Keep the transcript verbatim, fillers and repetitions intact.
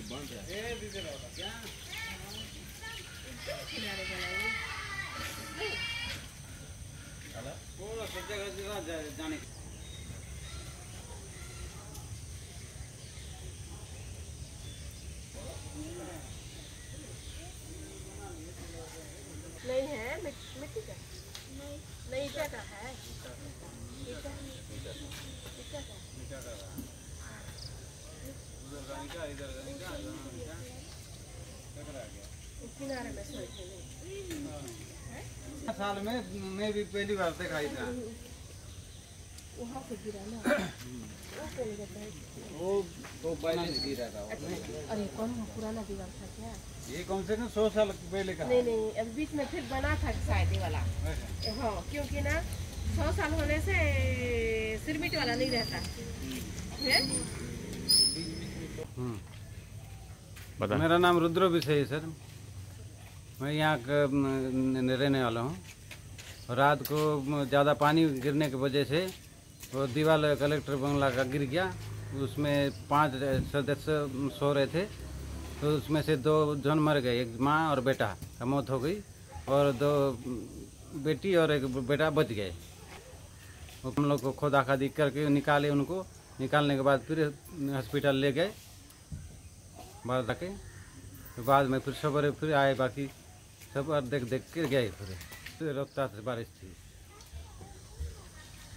जाने नहीं है मिट्टी का नहीं नहीं ईटा का है ईटा ईटा का ईटा का उधर गानी का इधर गानी का किनारे में सोए थे साल में मैं भी पहली बार देखा था वहाँ से गिरा ना वो कौन गिरा है वो तो पहले से गिरा था अरे कौन पुराना दीवार था क्या ये कम से कम सौ साल पहले का नहीं नहीं अब बीच में फिर बना था शायद ये वाला हाँ क्योंकि ना सौ साल होने से सिरमिट वाला नहीं रहता है। मेरा नाम रुद्र विषय है सर, मैं यहाँ का रहने वाला हूँ। रात को ज़्यादा पानी गिरने की वजह से वो दीवार कलेक्टर बंगला का गिर गया, उसमें पांच सदस्य सो रहे थे, तो उसमें से दो जन मर गए, एक माँ और बेटा का मौत हो गई और दो बेटी और एक बेटा बच गए। हम लोग को खोदा खादी करके निकाले, उनको निकालने के बाद फिर हॉस्पिटल ले गए बाहर रखे, तो बाद में फिर सवेरे फिर आए, बाकी सब देख देख के गए। फिर रफ्तार से बारिश थी।